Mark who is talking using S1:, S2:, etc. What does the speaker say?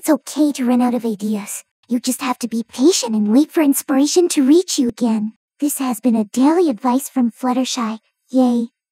S1: It's okay to run out of ideas. You just have to be patient and wait for inspiration to reach you again. This has been a daily advice from Fluttershy. Yay!